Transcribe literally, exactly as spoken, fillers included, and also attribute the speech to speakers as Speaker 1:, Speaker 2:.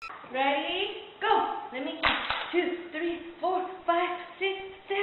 Speaker 1: Ready? Go. Let me count. Two, three, four,